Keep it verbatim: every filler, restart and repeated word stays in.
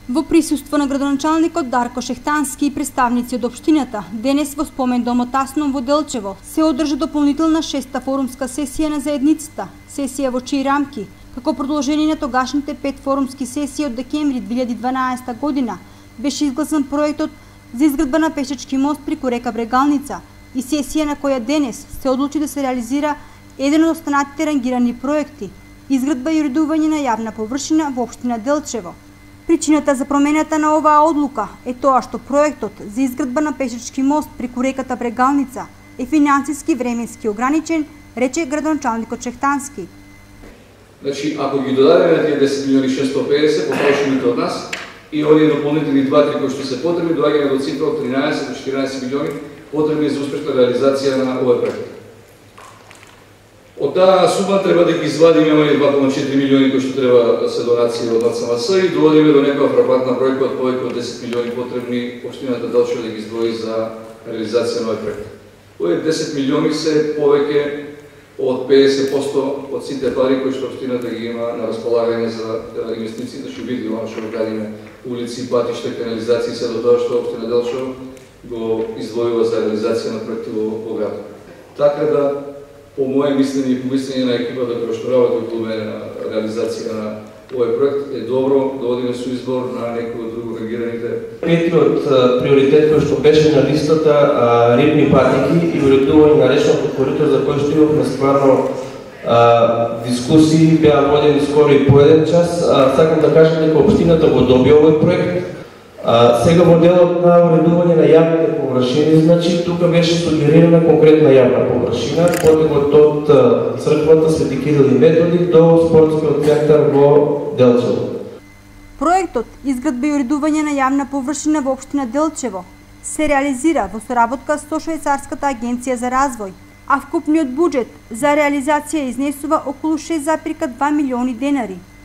Во присуство на градоначалникот Дарко Шехтански и представници од општината, денес во спомен домот Асном во Делчево се одржа дополнителна шеста форумска сесија на заедницата, сесија во чии рамки, како продолжение на тогашните пет форумски сесии од декември две илјади и дванаесета година, беше изгласан проектот за изградба на пешачки мост преку река Брегалница и сесија на која денес се одлучи да се реализира еден од останатите рангирани проекти – изградба и уредување на јавна површина во општина Делчево. Причината за промената на оваа одлука е тоа што проектот за изградба на пешачки мост преку реката Брегалница е финансиски временски ограничен, рече градоначалникот Шехтански. Значи, ако ги додадеме тие десет милиони шестстотини и педесет потрошените од нас и овие дополнителни два-три кои што се потребни, доаѓаме до цифра од тринаесет до четиринаесет милиони потребни за успешна реализација на овој проект. Од таа сума треба да ги извадиме овие два целу четири милиони кои што треба се донации од НЦМС и доводиме до некоја фрапантна бројка од повеќе од десет милиони потребни општината Делчево да ги издвои за реализација на овој проект. Овие десет милиони се повеќе од педесет проценти од сите пари кои што општината ги има на располагање за инвестиции, да ќе види оно што го градиме улици, патишта, канализации, се до тоа што општина Делчево го издвојува за реализација на проекти во градот. Така да, по моје мислење и по мислење на екипата која што работи околу мене на реализација на овој проект, е добро да одиме со избор на некои од друго регираните. Петиот приоритет кој што беше на листата, а, рибни патики и уредување на речното корито, за кој што имавме стварно а, дискусии, беа водени скоро и по еден час. А, сакам да кажам дека општината го доби овој проект. А, сега во делот на уредување на јавните површини, значи тука беше сугерирана конкретна јавна површина, потегот од црквата Свети Кирил и Методи до спортскиот центар во Делчево. Проектот изградба и уредување на јавна површина во општина Делчево се реализира во соработка со Швајцарската агенција за развој, а вкупниот буџет за реализација изнесува околу шест зарез два милиони денари.